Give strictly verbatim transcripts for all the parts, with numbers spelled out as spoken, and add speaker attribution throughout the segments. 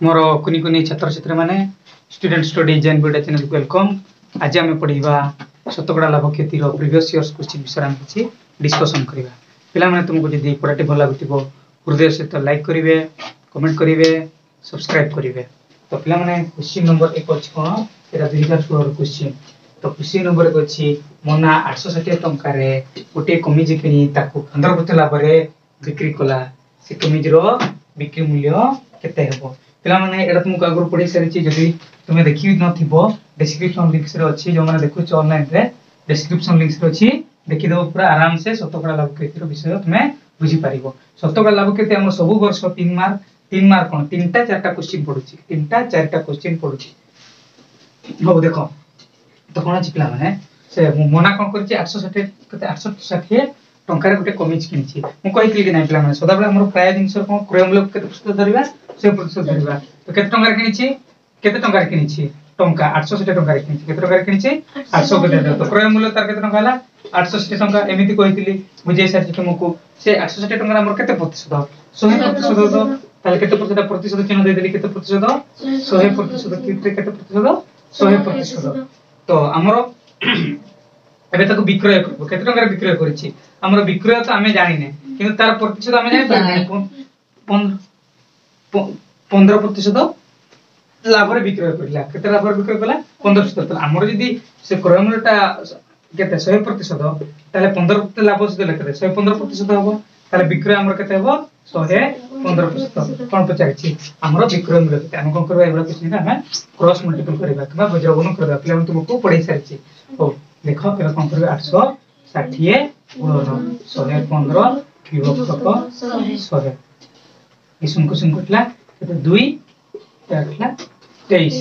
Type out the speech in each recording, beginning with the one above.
Speaker 1: मोर कुनी कुनी छात्र छात्री माने student study Jain video channel को वेलकम। आज आम पढ़ा शतकड़ा लाभ क्षति प्रीवियस इयर्स क्वेश्चन विषय में किसी डिस्कसन करवा। पिला माने तुमको जदि पढ़ाटी भल लगुथिबो हृदय सहित लाइक करेंगे, कमेंट करेंगे, सब्सक्राइब करेंगे। तो पिला माने क्वेश्चन नंबर एक अछि कोन एटा दो हज़ार सोलह क्वेश्चन। तो क्वेश्चन नंबर एक अछि मोना आठ सौ साठ टंका रे गोटे कमीज किनी ताकू पंद्रह प्रतिशत लाभ रे बिक्री कला। से कमीज रो बिक्री मूल्य केते हेबो? पिला माने एटा तुमको आगु पढ़ी सारी छी। जदि तुमे देखि न थिबो डिस्क्रिप्शन लिंक रे अछि, जो माने देखु छ ऑनलाइन रे डिस्क्रिप्शन लिंक रे अछि, देखि दो पूरा आराम से शतकड़ा लाभ क्षति रो विषय तुमे बुझी पारिबो। शतकड़ा लाभ क्षति हम सब वर्ष तीन मार्क तीन मार्क कोन तीनटा चारटा क्वेश्चन पढुची तीनटा चारटा क्वेश्चन पढुची हो। देखो तो कोन अछि पिला माने से मोना कोन करछि आठ सौ साठ कते आठ सौ साठ टंका रे गोटे कमीज किनिछि। मु कहितली कि नै पिला माने सदा बेला हमर प्राय जिंस कोन क्रय मूल्य केते प्रतिशत धरिबा सौ प्रतिशत धरिबा। तो केते टंका रे किनिछि केते टंका रे किनिछि टंका आठ सौ साठ टंका रे किनिछि केते टंका रे किनिछि आठ सौ प्रतिशत। तो क्रय मूल्य तार केते टंका हला आठ सौ साठ टंका। एमिति कहितली बुझे साथि तुमको से आठ सौ साठ टंका हमर केते प्रतिशत सौ प्रतिशत दो ताले केते प्रतिशत प्रतिशत चिन्ह दे देली केते प्रतिशत सौ प्रतिशत केते केते प्रतिशत सौ प्रतिशत। तो हमरो एबे तक विक्रय करबो केते टंका रे विक्रय करिछि हमरो विक्रय तो हमें जानि नै, किंतु तार प्रतिशत हमें जानि पारि पंद्रह प्रतिशत लाभ रे विक्रय करला। केते लाभ रे विक्रय कला पंद्रह प्रतिशत। तो हमरो जदी से क्रय मूल्यटा केते सौ प्रतिशत ताले पंद्रह प्रतिशत लाभ से देले केते सौ पंद्रह प्रतिशत हबो। ताले विक्रय हमरो केते हबो सौ पंद्रह प्रतिशत। कोन पचारिछि हमरो विक्रय मूल्य केते हम कोन करबा एबरा किछ नै हम क्रॉस मल्टीपल करबा किबा वज्रगुणन करबा। पहिले हम तुमको पढ़ाई सारिछि। ओ देखो पहिले कोन करबा आठ सौ साठ गुणन सौ पंद्रह विभक्त सौ ई सुनको सुनकोटला केते दुई आठला तेईस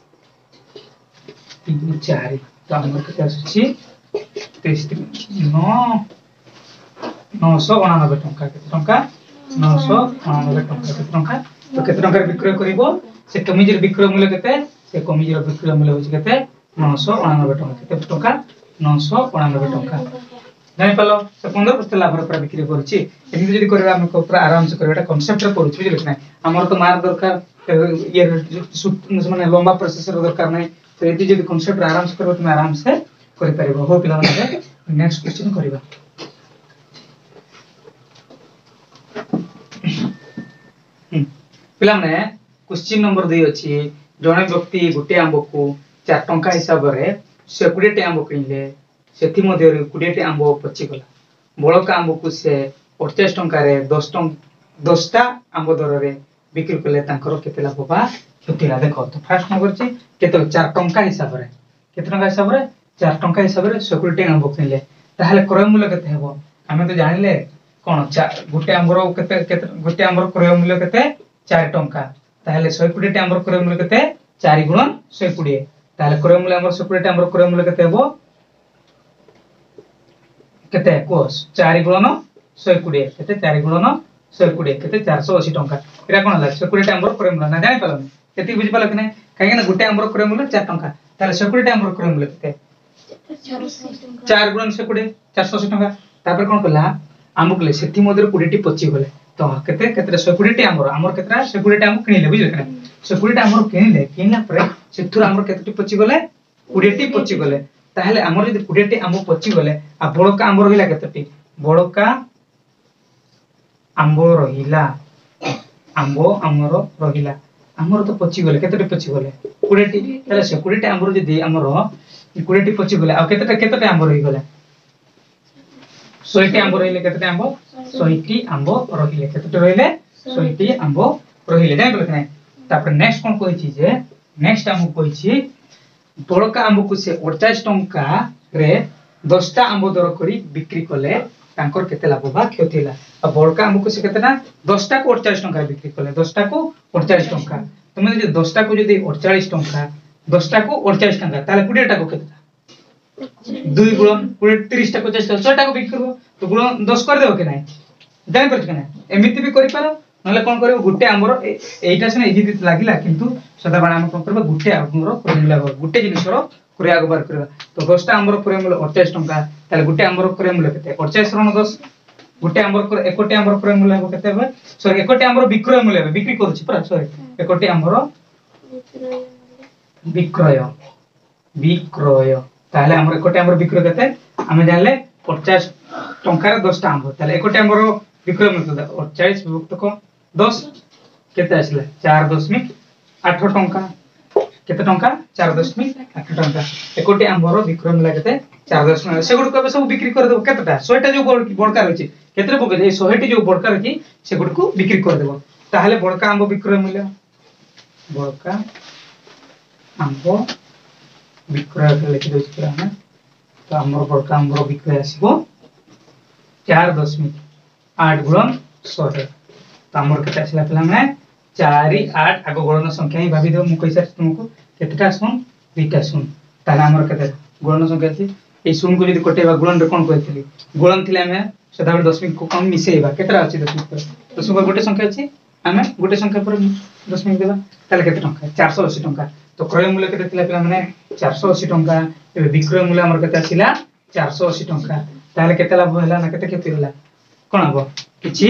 Speaker 1: तीन चार। तो हमर केते आछि तेईस नौ नौ सौ नवानवे टंका। केते टंका नौ सौ नवानवे टंका। केते टंका तो केते टंका रे विक्रय करिवो से कमीज रे विक्रय मूल्य केते से कमीज रे विक्रय मूल्य होछि केते नौ सौ नवानवे टंका। केते टंका नौ सौ नवानवे टंका। जानि पालो से पंद्रह प्रतिशत लाभ रे बिक्री करछि। एमि जदि करबा हम पूरा आराम से करबा कांसेप्ट रे पढुछि बुझिले कि नै। हमर तो मार्क दरकार ये माने लंबा प्रोसेस रे दरकार नै। तो एति जदि कांसेप्ट रे आराम से करबो तुम आराम से करि परिबो। हो पिला माने नेक्स्ट क्वेश्चन करबा। पिला माने क्वेश्चन नंबर दो अछि जने व्यक्ति गुटे आंब को चार टंका हिसाब रे से बीस टे आंब किनले सेथि मध्ये रे बीस टे आंब पचि गला। बळका आंब को से पचास टंका रे दस टंका दस टा आंब दर रे बिक्री करले तांकर केते लाभ बा क्षति ला। देखो तो फर्स्ट नंबर छी केते चार टंका हिसाब रे केते टंका हिसाब रे चार टंका हिसाब रे बीस टे आंब किनले ताहाले क्रय मूल्य केते हेबो हमें तो जानिले कोन गुटे आंब रो केते केते गुटे आंब रो क्रय मूल्य केते चार टंका। ताहाले बीस टे आंब रो क्रय मूल्य केते चार गुणन बीस ताहाले क्रय मूल्य हमर बीस टे आंब रो क्रय मूल्य केते हेबो केते कोस चार गुणन बीस केते चार गुणन बीस केते चार सौ अस्सी टंका। एरा कोन हला बीस टे आंब रो क्रय मूल्य ना जानि पालो केते बुझि पालो कि नै काहे ना गुटे आंब रो क्रय मूल्य चार टंका। ताहाले बीस टे आंब रो क्रय मूल्य केते चार गुणन बीस चार सौ अस्सी टंका। तापर कोन कला आंब कले सेथि मध्ये बीस टी पचि गले तो केते केते बीस टी आंब रो हमर केतरा बीस टी आंब किनिले बुझिले कि नै। बीस टी आंब किनिले किनला परे सेथुर हमर केते टी पचि गले बीस टी पचि गले। ताहले हमर जदि बीस टी आंब पचि गले आ बड़का आंब रहिला केते टी बड़का आंब रहिला आंब हमर रहिला हमर तो पचि गले केते टी पचि गले बीस टी। ताले से बीस टी आंब जदि हमर बीस टी पचि गले आ केते केते टी आंब रहि गले सौ टी आंब रहिले केते टी आंब सौ टी आंब रहिले केते टी रहिले सौ टी आंब रहिले जानि बोले कि नै। तापर नेक्स्ट कोन कहै छी जे नेक्स्ट आंब कहै छी बड़का आंब को से अड़तालीस टंका रे दस टा आंब दर करी बिक्री कले तांकर केते लाभ बा क्षति ला। आ बड़का आंब को से केतेना दस टा को अड़तालीस टंका बिक्री कले दस टा को अड़तालीस टंका। तुमे जे दस टा को जदी अड़तालीस टंका दस टा को अड़तालीस टंका ताले बीस टा को केतेटा दुई गुणन बीस तीस टा पचास टा सौ टा को बिक्री करबो तो गुणन दस कर देबो कि नै जानि परछ कि नै। एमिति भी करि पारो नले कोन करबो गुटे आंबर एइटा से इजी लागिला किंतु सदा बाण हम कोन करबो गुटे आंबर क्रय गुटे जिनिस रो क्रय आगबार करबा। तो दस टा आंबर क्रय मूल्य अड़तालीस टंका ताले गुटे आंबर क्रय मूल्य केते पचास रण दस गोटे आंबर एकोटी आंबर क्रय मूल्य हो केते बे सॉरी एकोटी आंबर विक्रय मूल्य बिक्री करूची पर सॉरी एकोटी आंबर विक्रय विक्रय ताले आंबर एकोटी आंबर विक्रय केते हमें जानले पचास टंका रे दस टा आंब ताले एकोटी आंबर विक्रय मूल्य अड़तालीस विभक्त को दस केते आसला चार दशमिक आठ टंका केते टंका चार दशमिक आठ टंका एकोटी आंबर विक्रय मूल्य केते चार दशमिक से गुड को सब बिक्री कर देबो केतेटा सौ टा जो बड़का रहछि केते पके ए सौ टी जो बड़का रहछि से गुड को बिक्री कर देबो ताहले बड़का आंब विक्रय मूल्य बड़का आंब विक्रय के लिखि दोछि पुरा हम तो हमर बड़का आंब विक्रय आसीबो चार दशमिक आठ गुणन सौ तो हमर केते आसला पला में चार आठ आगो गुणन संख्या ही भाबी दो मु कैसा तुमको केतेटा सुन दुईटा सुन ताले हमर केते गुणन संख्या अछि ए सुन को यदि कटेबा गुणन रे कोन कहथिली गुणन थिले हमें सदाबे दशमिक को कम मिसेबा केतरा अछि दशमिक पर दशमिक गोटे संख्या अछि हमें गोटे संख्या पर दशमिक देबा ताले केते टंका चार सौ अस्सी टंका तो क्रय मूल्य केते थिला पिला माने चार सौ अस्सी टंका एबे विक्रय मूल्य हमर केते आसिला चार सौ अस्सी टंका ताले केते लाभ होला ना केते क्षति होला कोन हबो किछि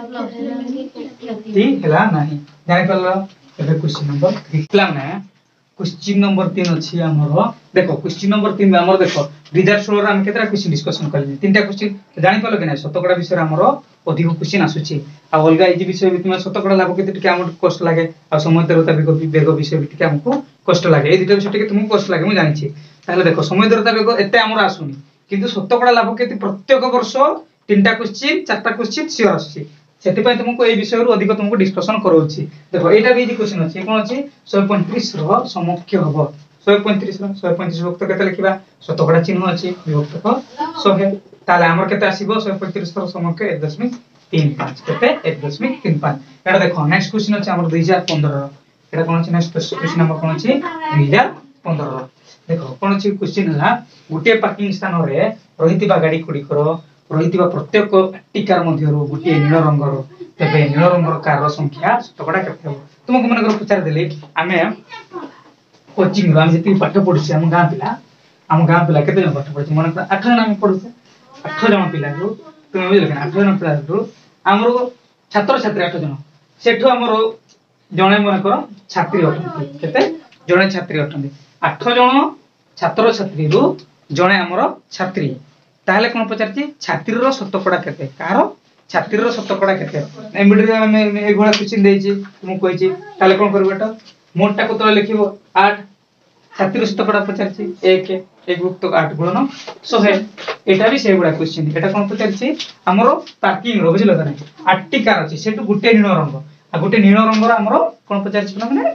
Speaker 1: ती हला नाही जानि परलो एबे क्वेश्चन नंबर तीन पिला माने क्वेश्चन नंबर तीन अछि हमरो देखो क्वेश्चन नंबर तीन में हमरो देखो दो हज़ार सोलह रे हम केतरा क्वेश्चन डिस्कशन करली तीनटा क्वेश्चन जानि परलो कि नै शतकड़ा विषय हमरो अधिक क्वेश्चन आसुची आ अलगा इजी विषय भी तुम शतकड़ा लाभ केते टिके हमर कष्ट लागे आ समय दरता बेग बेग विषय भी टिके हमको कष्ट लागे ए दुटा विषय टिके तुमको कष्ट लागे मु जानि छी ताहले देखो समय दरता बेग एते हमर आसुनी किंतु शतकड़ा लाभ केते प्रत्येक वर्ष तीनटा क्वेश्चन चारटा क्वेश्चन सियोर आसुची सेति पय तुमको ए विषय रु अधिक तुमको डिस्कशन करौची देखो एटा भी इजी क्वेश्चन अछि कोन अछि एक सौ पैंतीस रो समक्ष हबो एक सौ पैंतीस रो एक सौ पैंतीस विभक्त केते लिखिबा शतकड़ा चिन्ह अछि विभक्त को सौ ताले हमर केते आसीबो एक सौ पैंतीस रो समक्ष एक दशमिक तीन पाँच केते एक दशमिक तीन पाँच एटा देखो नेक्स्ट क्वेश्चन अछि हमर दो हज़ार पंद्रह रो एटा कोन अछि नेक्स्ट क्वेश्चन नंबर कोन अछि दो हज़ार पंद्रह रो देखो कोन अछि क्वेश्चन हला गुटे पार्किंग स्थान रे रहितिबा गाडी कुडी करो रहितिबा प्रत्येक टिकार मध्य रो गुटे नील रंग रो तबे नील रंग रो कार संख्या शतकड़ा केते हो तुमको मन कर पुछार देले आमे कोचिंग हम जति पाठ पढिछि हम गां पिला हम गां पिला केते जन पाठ पढिछि मन कर आठ जन हम पढुछे आठ जन पिला को तुम बुझल के आठ जन पिला को हमरो छात्र छात्री आठ जन सेठो हमरो जणे मन कर छात्री अटंती केते जणे छात्री अटंती आठ जन छात्र छात्री रु जणे हमरो छात्री ताहले कोन पचारछि छात्री रो शतकड़ा केते कार छात्री रो शतकड़ा केते ए मिडियो में ए घोड़ा क्वेश्चन देछि तुम कहिछि ताहले कोन करबेटा मोटटा को तो लिखिबो आठ छात्री शतकड़ा पचारछि एक एक गुप्त आठ गुणन सौ एटा भी से गुडा क्वेश्चन एटा कोन पचारछि हमरो पार्किंग रो बुझलो कने आठ टी कार अछि सेटु गुटे नील रंग आ गुटे नील रंग रो हमरो कोन पचारछि माने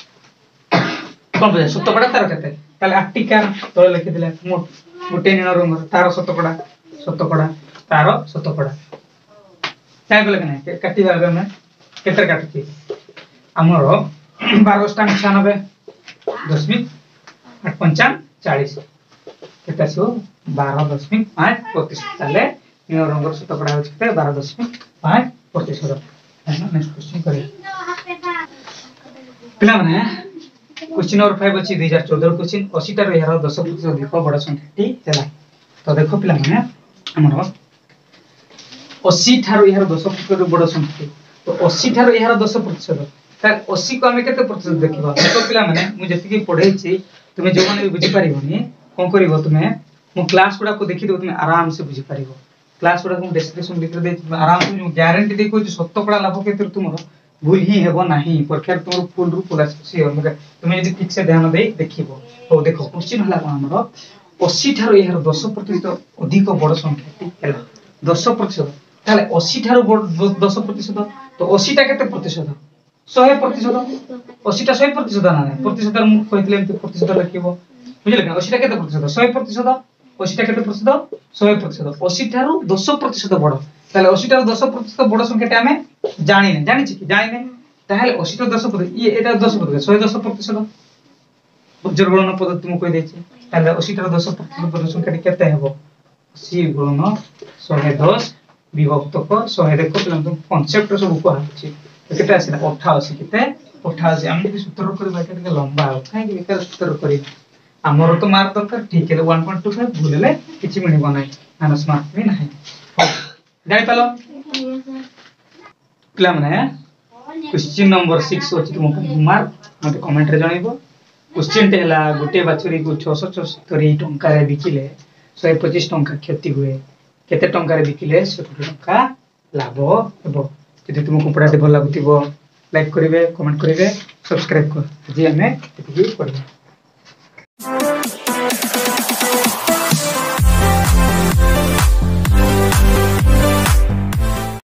Speaker 1: कोन पचारछि शतकड़ा तार केते ताले आठ टी कार तो लिखि दिले मोट गुटे नील रंग तार शतकड़ा शतकड़ा तार शतकड़ा काय बोले कने काटी भाबे में केतर काटछि हमरो बारह स्टांग छियानबे दशमिक आठ पंचान चालीस केता सो बारह दशमिक पाँच प्रतिशत ताले नील रंग शतकड़ा होछि केते बारह दशमिक पाँच प्रतिशत नेक्स्ट क्वेश्चन करी पिला माने क्वेश्चन नंबर पाँच अछि दो हज़ार चौदह क्वेश्चन अस्सी टा रो यार दस प्रतिशत अधिक बड़ संख्या टी हैला तो देखो पिला माने हमरो अस्सी ठारो यार दस प्रतिशत बड़ संख्या तो अस्सी ठारो यार दस प्रतिशत तार अस्सी को हमें केते प्रतिशत देखिबा तो पिला माने मु जति की पढैछि तुमे जो माने बुझी पारिबोनी कोन करिवो तुमे मु क्लास गुडा को देखि दो तुमे आराम से बुझी पारिबो क्लास गुडा को डिस्क्रिप्शन लिख दे आराम से मु गारंटी दे को शतकड़ा लाभ केते तुमरो भूल ही हेबो नाही परीक्षा तुमरो फुल रु पूरा सियोर मगे तुमे यदि ठीक से ध्यान दे देखिबो तो देखो क्वेश्चन हला कोन हमरो अस्सी ठारो यार दस प्रतिशत अधिक बड़ संख्या टी हैला दस प्रतिशत ताले अस्सी ठारो दस प्रतिशत तो अस्सी टा केते प्रतिशत सौ प्रतिशत अस्सी टा सौ प्रतिशत ना प्रतिशत मु कहितले एमते प्रतिशत लिखिबो बुझले का अस्सी टा केते प्रतिशत सौ प्रतिशत अस्सी टा केते प्रतिशत सौ प्रतिशत अस्सी ठारो दस प्रतिशत बड़ ताले अस्सी ठारो दस प्रतिशत बड़ संख्या टा हमें जानि नै जानि छी कि जानि नै ताले अस्सी टा दस प्रतिशत ये एटा दस प्रतिशत सौ दस प्रतिशत उज्जर गणन पद्धति मु कहि देछि ताले अस्सी ठारो दस प्रतिशत बड़ संख्या केते हेबो अस्सी गुणन सौ दस विभक्त को सौ देखो तुम कांसेप्ट सब को आछि केते आसी अठासी केते अठासी हम जे सूत्र करबा केते लंबा हो काहे कि एकर सूत्र करी हमर तो मार्क दरकार ठीक है एक पॉइंट दो पाँच भूलले किछि मिनिबो नै माइनस मार्क भी नाही जानि पालो पिला माने क्वेश्चन नंबर सिक्स अछि तुम मार्क मते कमेंट रे जणाइबो क्वेश्चन टे हला गुटे बाछुरी को छह सौ चौहत्तर टंका रे बिकिले एक सौ पच्चीस टंका क्षति हुए केते टंका रे बिकिले सौ टंका लाभ हेबो जदि तुमको पढ़ाते भल लागुतिबो लाइक करिवे कमेंट करिवे सब्सक्राइब कर जे हमें एतिकी करबो।